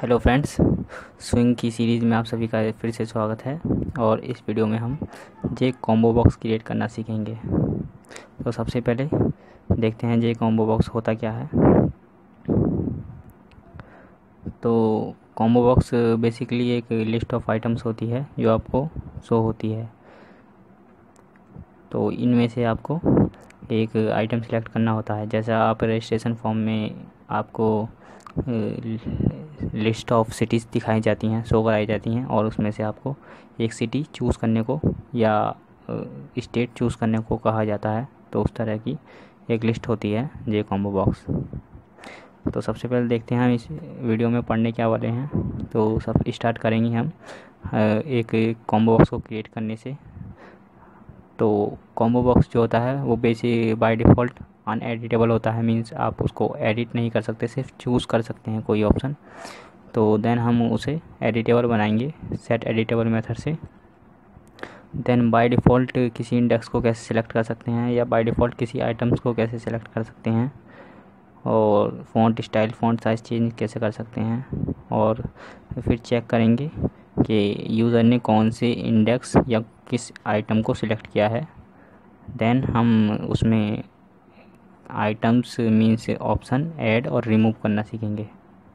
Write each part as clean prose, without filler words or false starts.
Hello friends, swing की series में आप सभी का फिर से स्वागत है। और इस वीडियो में हम जे कॉम्बो बॉक्स क्रिएट करना सीखेंगे। तो सबसे पहले देखते हैं जे कॉम्बो बॉक्स होता क्या है। तो कॉम्बो बॉक्स बेसिकली एक लिस्ट ऑफ आइटम्स होती है जो आपको शो होती है। तो इनमें से आपको एक आइटम सेलेक्ट करना होता है। जैसा आप रजिस्ट्रेशन फॉर्म में आपको लिस्ट ऑफ सिटीज़ दिखाई जाती हैं, शो कराई जाती हैं, और उसमें से आपको एक सिटी चूज़ करने को या स्टेट चूज़ करने को कहा जाता है। तो उस तरह की एक लिस्ट होती है जे कॉम्बो बॉक्स। तो सबसे पहले देखते हैं हम इस वीडियो में पढ़ने क्या वाले हैं। तो सब स्टार्ट करेंगे हम एक कॉम्बो बॉक्स को क्रिएट करने से। तो कॉम्बो बॉक्स जो होता है वो बेसिक बाय डिफ़ॉल्ट अनएडिटेबल होता है। मींस आप उसको एडिट नहीं कर सकते, सिर्फ चूज़ कर सकते हैं कोई ऑप्शन। तो देन हम उसे एडिटेबल बनाएंगे सेट एडिटेबल मेथड से। देन बाय डिफ़ॉल्ट किसी इंडेक्स को कैसे सिलेक्ट कर सकते हैं या बाय डिफ़ॉल्ट किसी आइटम्स को कैसे सिलेक्ट कर सकते हैं, और font style font size change कैसे कर सकते हैं। और फिर चेक करेंगे कि यूज़र ने कौन से इंडेक्स या किस आइटम को सिलेक्ट किया है। देन हम उसमें आइटम्स मीन्स ऑप्शन ऐड और रिमूव करना सीखेंगे।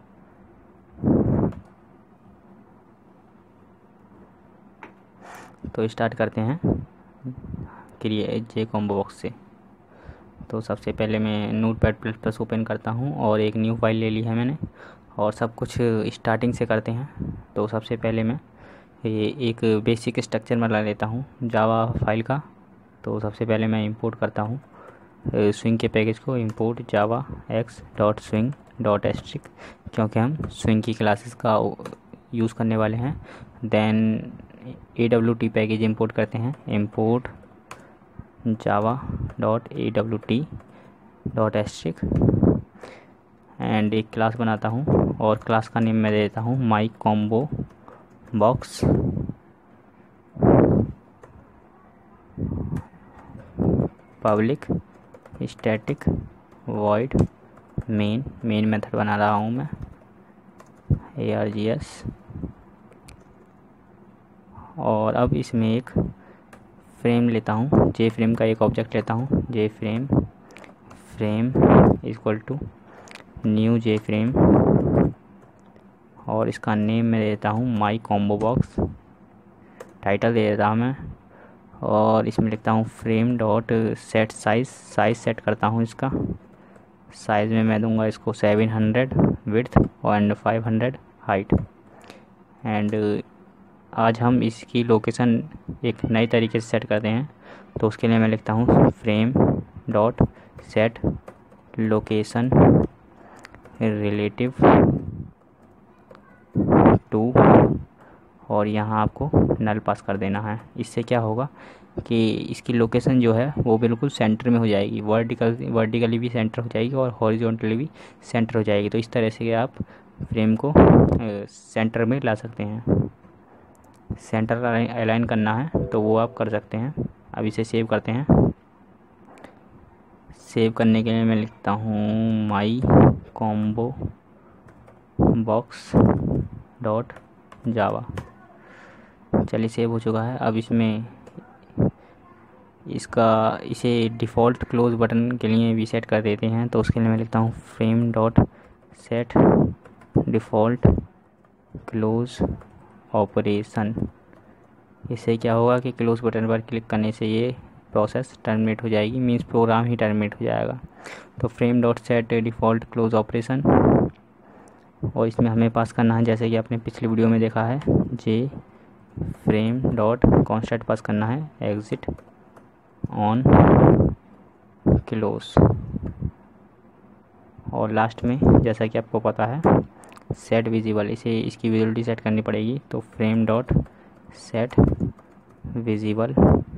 तो स्टार्ट करते हैं क्रिएट जे कॉम्बो बॉक्स से। तो सबसे पहले मैं नोटपैड प्लस प्लस ओपन करता हूँ और एक न्यू फाइल ले ली है मैंने, और सब कुछ स्टार्टिंग से करते हैं। तो सबसे पहले मैं ये एक बेसिक स्ट्रक्चर बना लेता हूँ जावा फाइल का। तो सबसे पहले मैं इंपोर्ट करता हूँ स्विंग के पैकेज को, import Java x dot swing dot asterisk, क्योंकि हम स्विंग की क्लासेस का यूज़ करने वाले हैं। देन AWT पैकेज इंपोर्ट करते हैं, import Java dot AWT dot asterisk, and एक क्लास बनाता हूँ और क्लास का नेम मैं दे देता हूँ my combo box. Public static void main method बना रहा हूँ मैं ARGS। और अब इसमें एक फ्रेम लेता हूँ, जे फ्रेम का एक ऑब्जेक्ट लेता हूँ, J frame equal to new J frame, और इसका नेम मैं देता हूँ माई कॉम्बो बॉक्स। टाइटल दे देता हूँ मैं, और इसमें लिखता हूँ frame dot set size set करता हूँ इसका। साइज़ में मैं दूंगा इसको 700 विड्थ एंड 500 हाइट। एंड आज हम इसकी लोकेशन एक नई तरीके से सेट करते हैं। तो उसके लिए मैं लिखता हूँ frame dot set location relative to, और यहाँ आपको नल पास कर देना है। इससे क्या होगा कि इसकी लोकेशन जो है वो बिल्कुल सेंटर में हो जाएगी, वर्टिकली भी सेंटर हो जाएगी और हॉरिजॉन्टली भी सेंटर हो जाएगी। तो इस तरह से आप फ्रेम को सेंटर में ला सकते हैं। सेंटर अलाइन करना है तो वो आप कर सकते हैं। अब इसे सेव करते हैं। सेव करने के लिए मैं लिखता हूँ my combo box dot Java. चलिए सेव हो चुका है। अब इसमें इसे डिफ़ॉल्ट क्लोज बटन के लिए भी सेट कर देते हैं। तो उसके लिए मैं लिखता हूँ frame dot set default close operation. इससे क्या होगा कि क्लोज बटन पर क्लिक करने से ये प्रोसेस टर्मिनेट हो जाएगी, मीन्स प्रोग्राम ही टर्मिनेट हो जाएगा। तो frame dot set default close operation, और इसमें हमें पास करना है जैसे कि आपने पिछली वीडियो में देखा है J frame dot constant pass करना है एग्जिट ऑन क्लोज। और लास्ट में जैसा कि आपको पता है सेट विजिबल, इसकी विजिबिलिटी सेट करनी पड़ेगी। तो फ्रेम डॉट सेट विजिबल,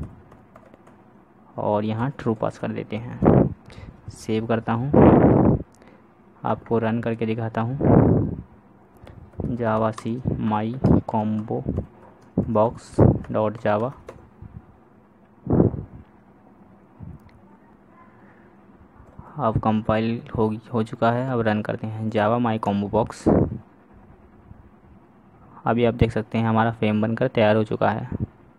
और यहाँ ट्रू पास कर देते हैं। सेव करता हूँ, आपको रन करके दिखाता हूँ। Java C my combo box dot Java. अब कंपाइल हो चुका है। अब रन करते हैं जावा माई कॉम्बो बॉक्स। अभी आप देख सकते हैं हमारा फ्रेम बनकर तैयार हो चुका है।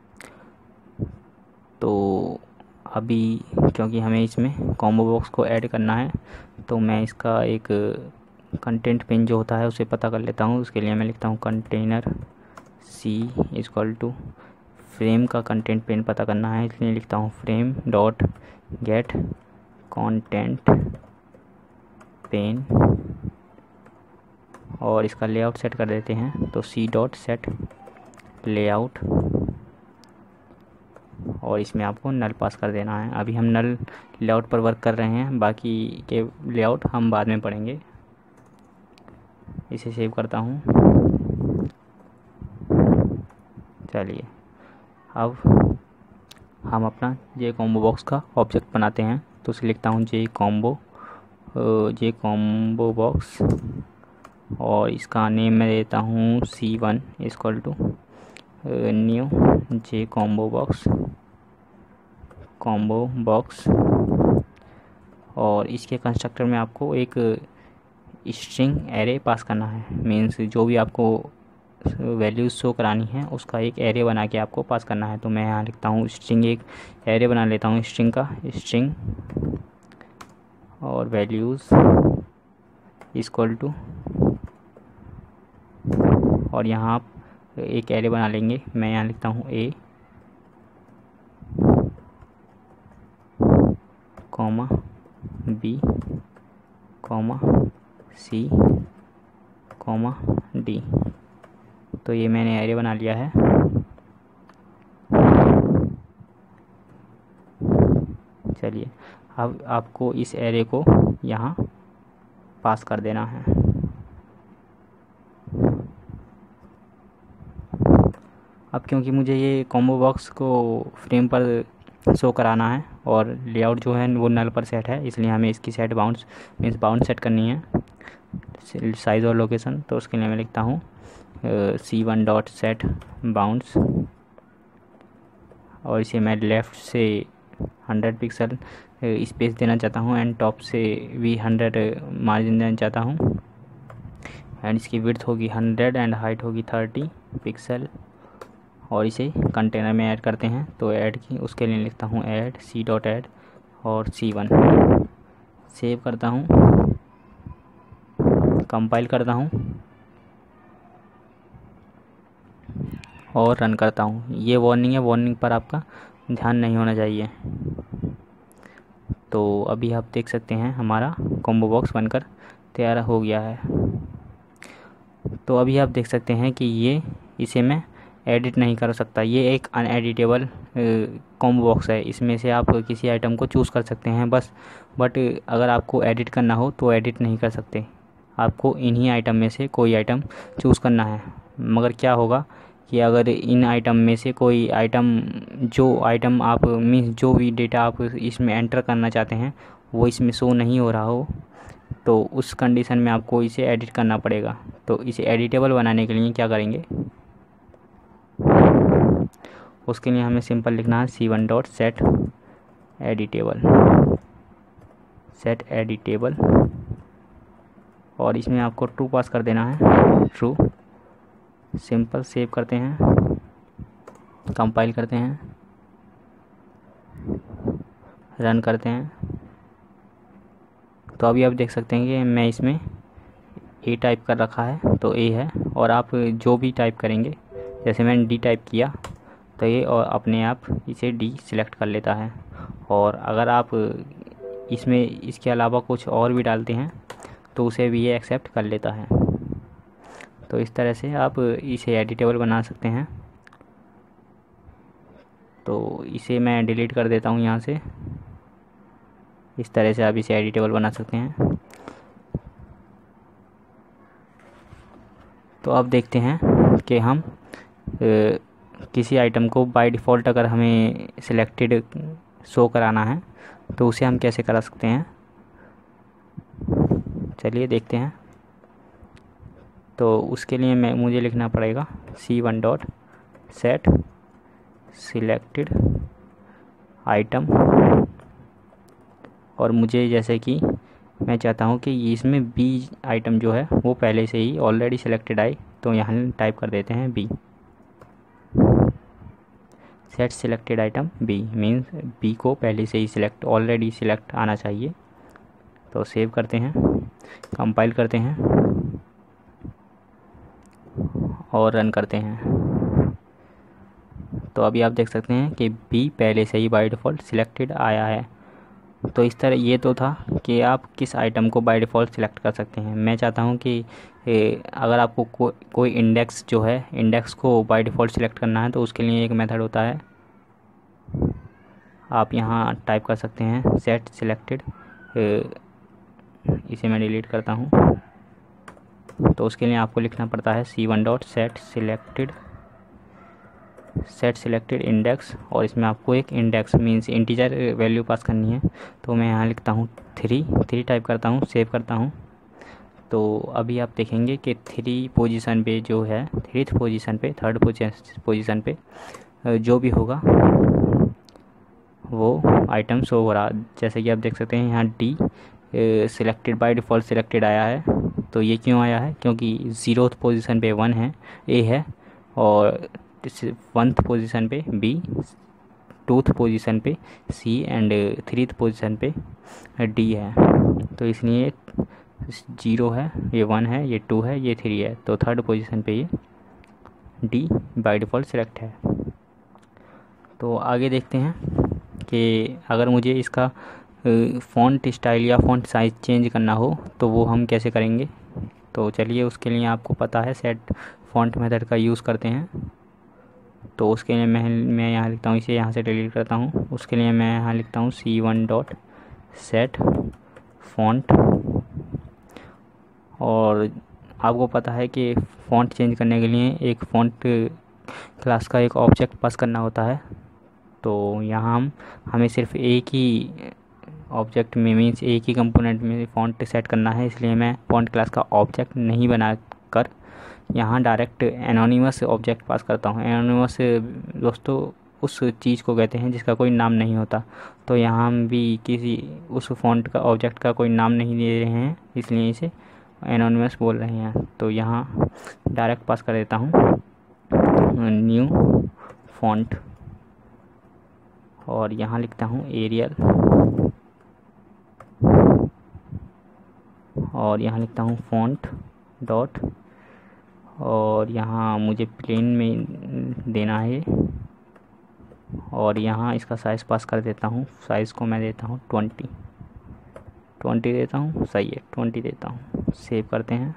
तो अभी क्योंकि हमें इसमें कॉम्बो बॉक्स को ऐड करना है, तो मैं इसका एक कंटेंट पिन जो होता है उसे पता कर लेता हूँ। उसके लिए मैं लिखता हूँ container C equal to frame का कंटेंट पिन पता करना है, इसलिए लिखता हूँ frame dot get content pane, और इसका लेआउट सेट कर देते हैं। तो सी डॉट सेट लेआउट, और इसमें आपको नल पास कर देना है। अभी हम नल लेआउट पर वर्क कर रहे हैं, बाकी के लेआउट हम बाद में पढ़ेंगे। इसे सेव करता हूँ। चलिए अब हम अपना जे कॉम्बो बॉक्स का ऑब्जेक्ट बनाते हैं। तो उसे लिखता हूँ जे कॉम्बो बॉक्स, और इसका नेम मैं देता हूँ C1 equal to new J combo box. और इसके कंस्ट्रक्टर में आपको एक स्ट्रिंग एरे पास करना है, मीन्स जो भी आपको वैल्यूज़ शो करानी है उसका एक एरे बना के आपको पास करना है। तो मैं यहाँ लिखता हूँ स्ट्रिंग, एक एरे बना लेता हूँ स्ट्रिंग का, स्ट्रिंग और वैल्यूज़ इक्वल टू, और यहाँ आप एक एरे बना लेंगे। मैं यहाँ लिखता हूँ A comma B comma C comma D। तो ये मैंने एरे बना लिया है। चलिए अब आपको इस एरे को यहाँ पास कर देना है। अब क्योंकि मुझे ये कॉम्बो बॉक्स को फ्रेम पर शो कराना है और लेआउट जो है वो नल पर सेट है, इसलिए हमें इसकी set bounds means bound set करनी है, साइज़ और लोकेशन। तो उसके लिए मैं लिखता हूँ C1 डॉट सेट बाउंड्स, और इसे मैं लेफ़्ट से 100 पिक्सल स्पेस देना चाहता हूँ एंड टॉप से भी 100 मार्जिन देना चाहता हूँ, एंड इसकी विड्थ होगी 100 एंड हाइट होगी 30 पिक्सल। और इसे कंटेनर में ऐड करते हैं। तो ऐड की उसके लिए लिखता हूँ ऐड C डॉट ऐड और C1, सेव करता हूँ, कंपाइल करता हूँ और रन करता हूँ। ये वार्निंग है, वार्निंग पर आपका ध्यान नहीं होना चाहिए। तो अभी आप देख सकते हैं हमारा कॉम्बो बॉक्स बनकर तैयार हो गया है। तो अभी आप देख सकते हैं कि इसे मैं एडिट नहीं कर सकता, ये एक अनएडिटेबल कॉम्बो बॉक्स है। इसमें से आप किसी आइटम को चूज़ कर सकते हैं बस, बट अगर आपको एडिट करना हो तो एडिट नहीं कर सकते। आपको इन्हीं आइटम में से कोई आइटम चूज़ करना है। मगर क्या होगा कि अगर इन आइटम में से कोई आइटम, जो आइटम आप मीन्स जो भी डेटा आप इसमें एंटर करना चाहते हैं वो इसमें शो नहीं हो रहा हो, तो उस कंडीशन में आपको इसे एडिट करना पड़ेगा। तो इसे एडिटेबल बनाने के लिए क्या करेंगे, उसके लिए हमें सिंपल लिखना है C1 डॉट सेट एडिटेबल, और इसमें आपको ट्रू पास कर देना है, ट्रू। सिंपल सेव करते हैं, कंपाइल करते हैं, रन करते हैं। तो अभी आप देख सकते हैं कि मैं इसमें A टाइप कर रखा है तो A है, और आप जो भी टाइप करेंगे, जैसे मैंने D टाइप किया तो ये और अपने आप इसे D सिलेक्ट कर लेता है। और अगर आप इसमें इसके अलावा कुछ और भी डालते हैं तो उसे भी ये एक्सेप्ट कर लेता है। तो इस तरह से आप इसे एडिटेबल बना सकते हैं। तो इसे मैं डिलीट कर देता हूँ यहाँ से। इस तरह से आप इसे एडिटेबल बना सकते हैं। तो अब देखते हैं कि हम किसी आइटम को बाय डिफ़ॉल्ट अगर हमें सिलेक्टेड शो कराना है तो उसे हम कैसे करा सकते हैं। चलिए देखते हैं। तो उसके लिए मुझे लिखना पड़ेगा C1 dot set selected item, और मुझे जैसे कि मैं चाहता हूँ कि इसमें B आइटम जो है वो पहले से ही ऑलरेडी सिलेक्टेड आए, तो यहाँ टाइप कर देते हैं B. Set selected item B means B को पहले से ही सिलेक्ट ऑलरेडी सिलेक्ट आना चाहिए। तो सेव करते हैं, कंपाइल करते हैं और रन करते हैं। तो अभी आप देख सकते हैं कि बी पहले से ही बाय डिफ़ॉल्ट सिलेक्टेड आया है। तो इस तरह ये तो था कि आप किस आइटम को बाय डिफ़ॉल्ट सिलेक्ट कर सकते हैं। मैं चाहता हूँ कि अगर आपको कोई इंडेक्स जो है इंडेक्स को बाय डिफ़ॉल्ट सिलेक्ट करना है तो उसके लिए एक मेथड होता है। आप यहाँ टाइप कर सकते हैं सेट सिलेक्टेड, इसे मैं डिलीट करता हूँ। तो उसके लिए आपको लिखना पड़ता है C1 dot set selected index, और इसमें आपको एक index means integer value pass करनी है। तो मैं यहाँ लिखता हूँ 3 टाइप करता हूँ, सेव करता हूँ। तो अभी आप देखेंगे कि 3 पोजीशन पे जो है 3rd पोजीशन पे 3rd पोजीशन पे जो भी होगा वो आइटम शो हो रहा। जैसे कि आप देख सकते हैं यहाँ D selected by default selected आया है। तो ये क्यों आया है? क्योंकि 0th पोजीशन पे 1 है, ए है, और 1th पोजीशन पे बी, 2th पोजीशन पे सी एंड 3rd पोजीशन पे डी है। तो इसलिए 0 है, ये 1 है, ये 2 है, ये 3 है। तो 3rd पोजीशन पे ये डी बाय डिफ़ॉल्ट सिलेक्ट है। तो आगे देखते हैं कि अगर मुझे इसका फ़ॉन्ट स्टाइल या फ़ॉन्ट साइज़ चेंज करना हो तो वो हम कैसे करेंगे। तो चलिए उसके लिए आपको पता है सेट फ़ॉन्ट मेथड का यूज़ करते हैं। तो उसके लिए मैं यहाँ लिखता हूँ, इसे यहाँ से डिलीट करता हूँ। उसके लिए मैं यहाँ लिखता हूँ C1 डॉट सेट फ़ॉन्ट, और आपको पता है कि फ़ॉन्ट चेंज करने के लिए एक फ़ॉन्ट क्लास का एक ऑब्जेक्ट पास करना होता है। तो यहाँ हमें सिर्फ एक ही ऑब्जेक्ट में मीन्स एक ही कंपोनेंट में फ़ॉन्ट सेट करना है, इसलिए मैं फ़ॉन्ट क्लास का ऑब्जेक्ट नहीं बनाकर यहाँ डायरेक्ट एनोनिमस ऑब्जेक्ट पास करता हूँ। एनोनिमस दोस्तों उस चीज़ को कहते हैं जिसका कोई नाम नहीं होता। तो यहाँ हम भी किसी उस फ़ॉन्ट का ऑब्जेक्ट का कोई नाम नहीं दे रहे हैं, इसलिए इसे एनोनिमस बोल रहे हैं। तो यहाँ डायरेक्ट पास कर देता हूँ न्यू फ़ॉन्ट, और यहाँ लिखता हूँ एरियल, और यहाँ लिखता हूँ फ़ॉन्ट डॉट, और यहाँ मुझे प्लेन में देना है, और यहाँ इसका साइज़ पास कर देता हूँ। साइज़ को मैं देता हूँ 20 देता हूँ, सही है 20 देता हूँ। सेव करते हैं,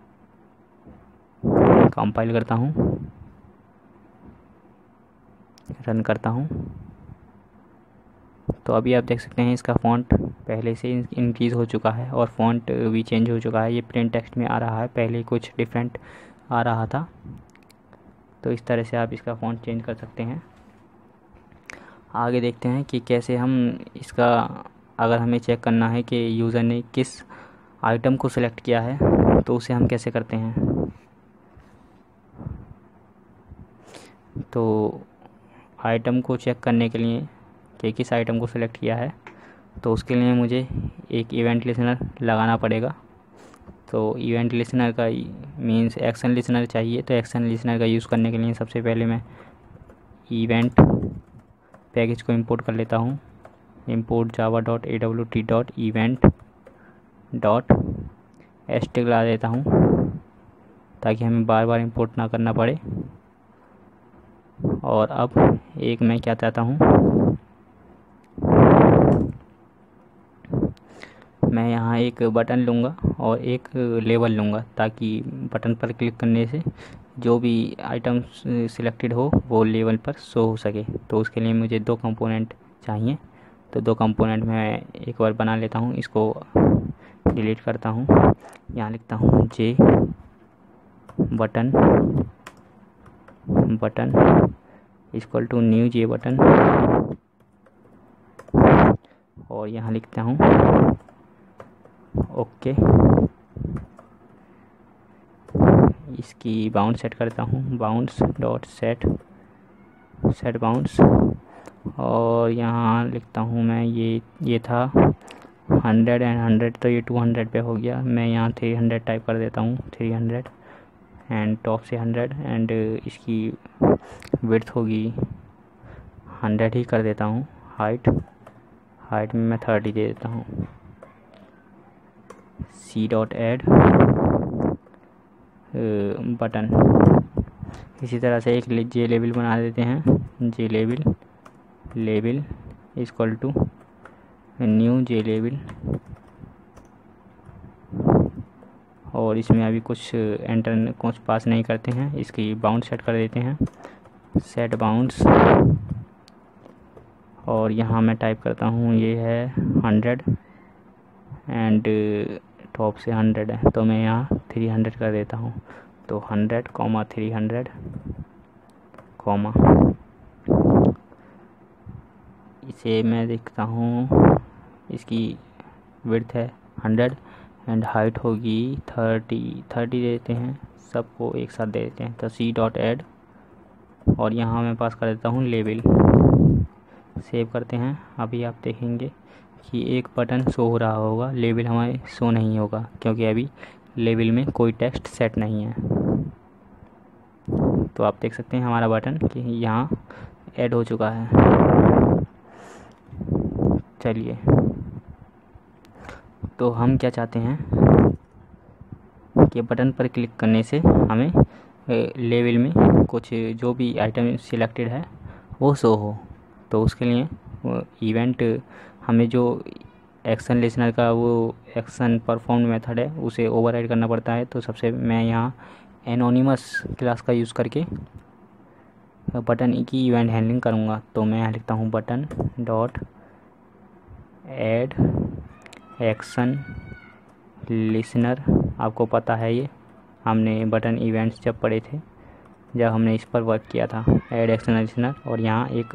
कंपाइल करता हूँ, रन करता हूँ। तो अभी आप देख सकते हैं इसका फ़ॉन्ट पहले से इंक्रीज़ हो चुका है और फ़ॉन्ट भी चेंज हो चुका है। ये प्लेन टेक्स्ट में आ रहा है, पहले कुछ डिफरेंट आ रहा था। तो इस तरह से आप इसका फ़ॉन्ट चेंज कर सकते हैं। आगे देखते हैं कि कैसे हम इसका, अगर हमें चेक करना है कि यूज़र ने किस आइटम को सिलेक्ट किया है तो उसे हम कैसे करते हैं। तो आइटम को चेक करने के लिए कि किस आइटम को सिलेक्ट किया है, तो उसके लिए मुझे एक इवेंट लिसनर लगाना पड़ेगा। तो इवेंट लिसनर का मीन्स एक्शन लिसनर चाहिए। तो एक्शन लिसनर का यूज़ करने के लिए सबसे पहले मैं इवेंट पैकेज को इंपोर्ट कर लेता हूँ। इंपोर्ट java.awt.event.st ला देता हूँ ताकि हमें बार बार इंपोर्ट ना करना पड़े। और अब एक मैं क्या चाहता हूँ, मैं यहाँ एक बटन लूँगा और एक लेबल लूँगा ताकि बटन पर क्लिक करने से जो भी आइटम सिलेक्टेड हो वो लेवल पर शो हो सके। तो उसके लिए मुझे 2 कंपोनेंट चाहिए। तो 2 कंपोनेंट मैं एक बार बना लेता हूँ, इसको डिलीट करता हूँ। यहाँ लिखता हूँ J button equal to new J button, और यहाँ लिखता हूँ ओके। इसकी बाउंड सेट करता हूँ, बाउंड्स डॉट सेट बाउंड्स, और यहाँ लिखता हूँ मैं ये था 100 एंड 100, तो ये 200 पे हो गया। मैं यहाँ 300 टाइप कर देता हूँ, 300 एंड टॉप से 100 एंड इसकी विड्थ होगी 100 ही कर देता हूँ। हाइट में मैं 30 दे देता हूँ। C dot add button. इसी तरह से एक जे लेबल बना देते हैं। J label equal to new J label, और इसमें अभी कुछ पास नहीं करते हैं। इसकी बाउंड सेट कर देते हैं, सेट बाउंड्स, और यहाँ मैं टाइप करता हूँ ये है 100 एंड टॉप से 100 है तो मैं यहाँ 300 कर देता हूँ। तो 100, 300, इसे मैं देखता हूँ। इसकी विड्थ है 100 एंड हाइट होगी 30 दे देते हैं। सबको एक साथ दे देते हैं। तो सी डॉट एड, और यहाँ मैं पास कर देता हूँ लेबल। सेव करते हैं। अभी आप देखेंगे कि एक बटन शो हो रहा होगा, लेबल हमारे शो नहीं होगा क्योंकि अभी लेबल में कोई टेक्स्ट सेट नहीं है। तो आप देख सकते हैं हमारा बटन कि यहाँ ऐड हो चुका है। चलिए, तो हम क्या चाहते हैं कि बटन पर क्लिक करने से हमें लेबल में कुछ जो भी आइटम सिलेक्टेड है वो शो हो। तो उसके लिए इवेंट हमें जो एक्शन लिसनर का वो एक्शन परफॉर्म मेथड है उसे ओवरराइड करना पड़ता है। तो सबसे मैं यहाँ एनोनिमस क्लास का यूज़ करके बटन की इवेंट हैंडलिंग करूँगा। तो मैं यहाँ लिखता हूँ button dot add action listener. आपको पता है ये हमने बटन इवेंट्स जब पढ़े थे, जब हमने इस पर वर्क किया था, ऐड एक्शन लिसनर। और यहाँ एक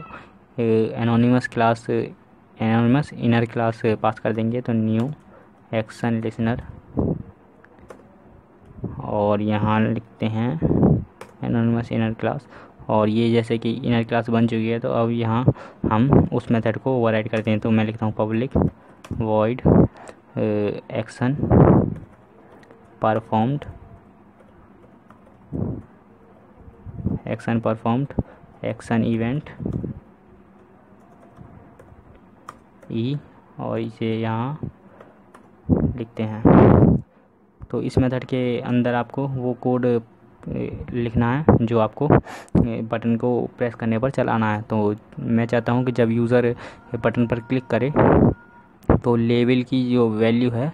एनोनिमस इनर क्लास पास कर देंगे। तो न्यू एक्शन लिसनर, और यहाँ लिखते हैं एनोनिमस इनर क्लास। और ये जैसे कि इनर क्लास बन चुकी है तो अब यहाँ हम उस मेथड को ओवरराइड करते हैं। तो मैं लिखता हूँ public void action performed action event e, और इसे यहाँ लिखते हैं। तो इस मेथड के अंदर आपको वो कोड लिखना है जो आपको बटन को प्रेस करने पर चलाना है। तो मैं चाहता हूँ कि जब यूज़र बटन पर क्लिक करे तो लेबल की जो वैल्यू है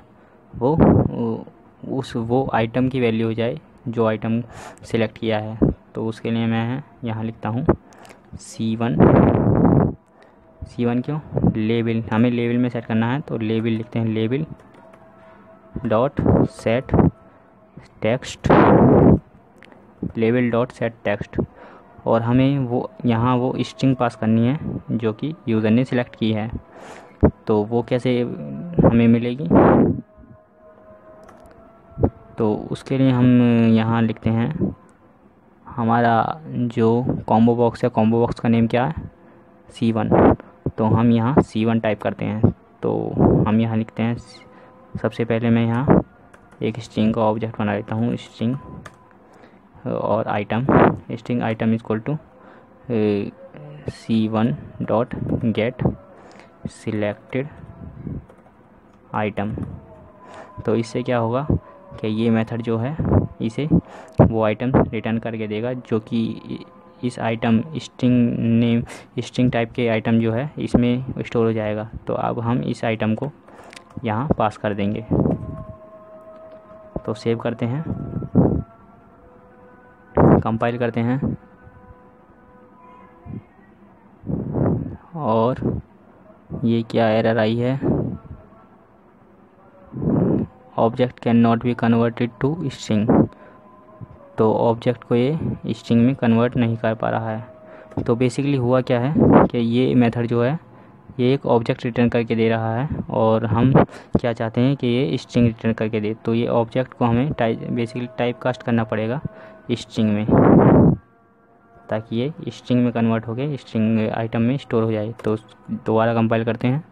वो आइटम की वैल्यू हो जाए जो आइटम सिलेक्ट किया है। तो उसके लिए मैं यहाँ लिखता हूँ C1 क्यों, लेबल हमें लेबल में सेट करना है। तो लेबल लिखते हैं label dot set text, label dot set text, और हमें वो यहाँ वो स्ट्रिंग पास करनी है जो कि यूज़र ने सिलेक्ट की है। तो वो कैसे हमें मिलेगी, तो उसके लिए हम यहाँ लिखते हैं हमारा जो कॉम्बो बॉक्स है, कॉम्बो बॉक्स का नेम क्या है, C1। तो हम यहाँ C1 टाइप करते हैं। तो हम यहाँ लिखते हैं, सबसे पहले मैं यहाँ एक स्ट्रिंग का ऑब्जेक्ट बना लेता हूँ, स्ट्रिंग और item, string item equal to C1 dot get selected item. तो इससे क्या होगा कि ये मेथड जो है इसे वो आइटम रिटर्न करके देगा जो कि इस आइटम स्ट्रिंग टाइप के आइटम जो है इसमें स्टोर हो जाएगा। तो अब हम इस आइटम को यहाँ पास कर देंगे। तो सेव करते हैं, कंपाइल करते हैं, और ये क्या एरर आई है, object can not be converted to string. तो ऑब्जेक्ट को ये स्ट्रिंग में कन्वर्ट नहीं कर पा रहा है। तो बेसिकली हुआ क्या है कि ये मेथड जो है ये एक ऑब्जेक्ट रिटर्न करके दे रहा है और हम क्या चाहते हैं कि ये स्ट्रिंग रिटर्न करके दे। तो ये ऑब्जेक्ट को हमें बेसिकली टाइप कास्ट करना पड़ेगा स्ट्रिंग में, ताकि ये स्ट्रिंग में कन्वर्ट हो गए स्ट्रिंग आइटम में स्टोर हो जाए। तो दोबारा कंपाइल करते हैं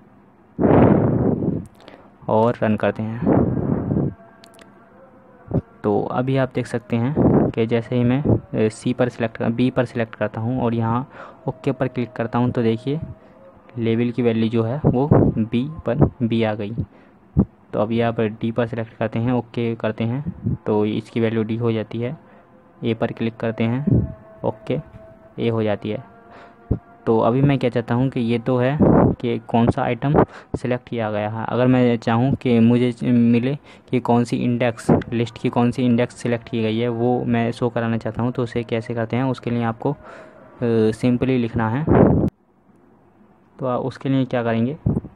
और रन करते हैं। तो अभी आप देख सकते हैं कि जैसे ही मैं बी पर सिलेक्ट करता हूँ और यहाँ ओके पर क्लिक करता हूँ तो देखिए लेवल की वैल्यू जो है वो बी आ गई। तो अभी आप डी पर सिलेक्ट करते हैं, ओके करते हैं तो इसकी वैल्यू डी हो जाती है। ए पर क्लिक करते हैं, ओके, ए हो जाती है। तो अभी मैं क्या चाहता हूँ कि ये तो है कि कौन सा आइटम सिलेक्ट किया गया है। अगर मैं चाहूँ कि मुझे मिले कि कौन सी इंडेक्स, लिस्ट की कौन सी इंडेक्स सिलेक्ट की गई है, वो मैं शो कराना चाहता हूँ, तो उसे कैसे करते हैं उसके लिए आपको सिंपली लिखना है। तो उसके लिए क्या करेंगे,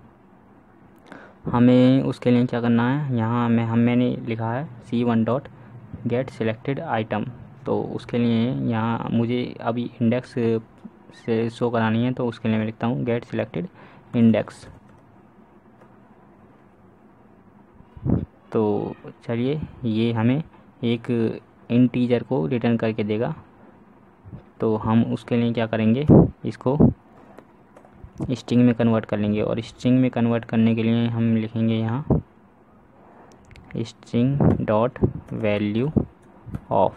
हमें उसके लिए क्या करना है, यहाँ मैंने लिखा है C1 dot get selected item. तो उसके लिए यहाँ मुझे अभी इंडेक्स से शो करानी है, तो उसके लिए मैं लिखता हूँ गेट सिलेक्टेड इंडेक्स। तो चलिए ये हमें एक इंटीजर को रिटर्न करके देगा। तो हम उसके लिए क्या करेंगे, इसको स्ट्रिंग में कन्वर्ट कर लेंगे। और स्ट्रिंग में कन्वर्ट करने के लिए हम लिखेंगे यहाँ स्ट्रिंग डॉट वैल्यू ऑफ।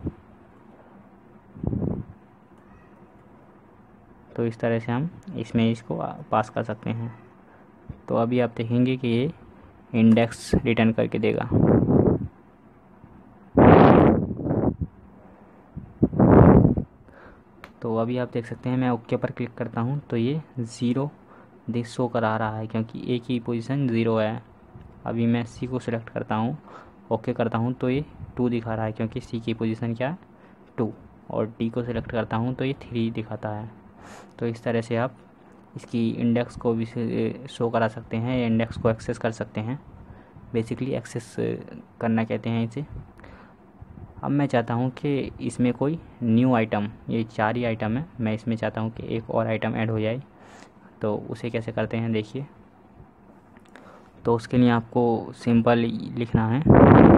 तो इस तरह से हम इसमें इसको पास कर सकते हैं। तो अभी आप देखेंगे कि ये इंडेक्स रिटर्न करके देगा। तो अभी आप देख सकते हैं मैं ओके पर क्लिक करता हूँ तो ये 0 शो करा रहा है क्योंकि ए की पोजीशन 0 है। अभी मैं सी को सिलेक्ट करता हूँ, ओके करता हूँ तो ये 2 दिखा रहा है क्योंकि सी की पोजीशन क्या है 2। और डी को सिलेक्ट करता हूँ तो ये 3 दिखाता है। तो इस तरह से आप इसकी इंडेक्स को भी शो करा सकते हैं, इंडेक्स को एक्सेस कर सकते हैं। बेसिकली एक्सेस करना कहते हैं इसे। अब मैं चाहता हूँ कि इसमें कोई न्यू आइटम, ये 4 ही आइटम है, मैं इसमें चाहता हूँ कि एक और आइटम ऐड हो जाए। तो उसे कैसे करते हैं देखिए। तो उसके लिए आपको सिंपल लिखना है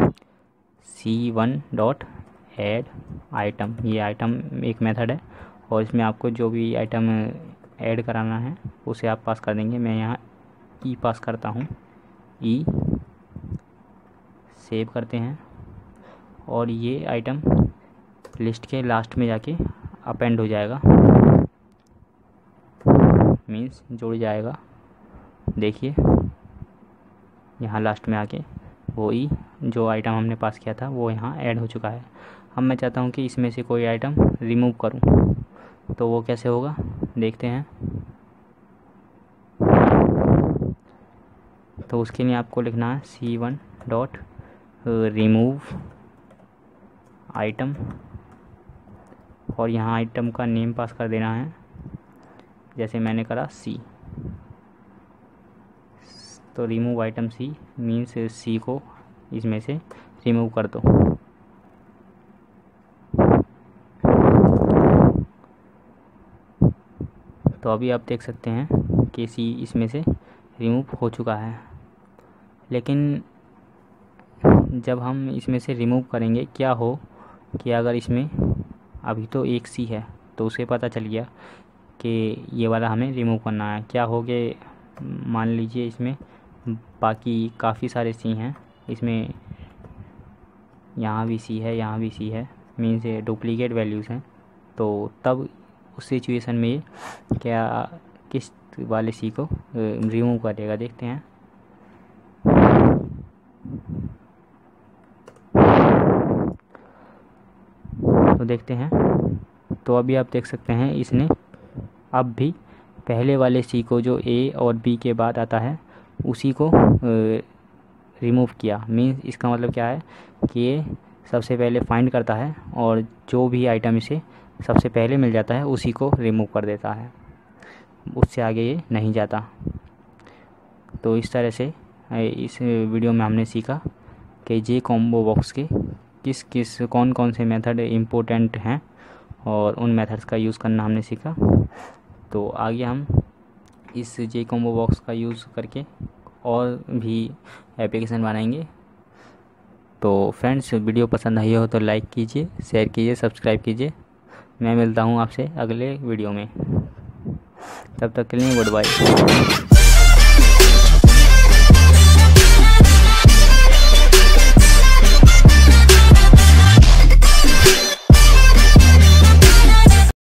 C1 डॉट ऐड आइटम। ये आइटम एक मेथड है और इसमें आपको जो भी आइटम ऐड कराना है उसे आप पास कर देंगे। मैं यहाँ ई पास करता हूँ, ई सेव करते हैं और ये आइटम लिस्ट के लास्ट में जाके अपेंड हो जाएगा, मीन्स जुड़ जाएगा। देखिए यहाँ लास्ट में आके वो ई जो आइटम हमने पास किया था वो यहाँ ऐड हो चुका है। अब मैं चाहता हूँ कि इसमें से कोई आइटम रिमूव करूँ, तो वो कैसे होगा देखते हैं। तो उसके लिए आपको लिखना है C1 डॉट रिमूव आइटम और यहाँ आइटम का नेम पास कर देना है, जैसे मैंने करा C। तो remove item C means C को इसमें से रिमूव कर दो। तो अभी आप देख सकते हैं कि C इसमें से रिमूव हो चुका है। लेकिन जब हम इसमें से रिमूव करेंगे क्या हो कि अगर इसमें अभी तो एक C है तो उसे पता चल गया कि ये वाला हमें रिमूव करना है। क्या हो कि मान लीजिए इसमें बाकी काफ़ी सारे C हैं, इसमें यहाँ भी C है, यहाँ भी C है, मीन्स ये डुप्लीकेट वैल्यूज़ हैं। तो तब उस सिचुएशन में क्या किस वाले C को रिमूव करेगा देखते हैं। तो देखते हैं। तो अभी आप देख सकते हैं इसने अब भी पहले वाले C को जो A और B के बाद आता है उसी को रिमूव किया। मीन्स इसका मतलब क्या है कि ये सबसे पहले फाइंड करता है और जो भी आइटम इसे सबसे पहले मिल जाता है उसी को रिमूव कर देता है, उससे आगे ये नहीं जाता। तो इस तरह से इस वीडियो में हमने सीखा कि जे कॉम्बो बॉक्स के कौन कौन से मेथड इम्पोर्टेंट हैं और उन मेथड्स का यूज़ करना हमने सीखा। तो आगे हम इस जे कॉम्बो बॉक्स का यूज़ करके और भी एप्लीकेशन बनाएंगे। तो फ्रेंड्स वीडियो पसंद आई हो तो लाइक कीजिए, शेयर कीजिए, सब्सक्राइब कीजिए। मैं मिलता हूँ आपसे अगले वीडियो में, तब तक के लिए गुड बाय।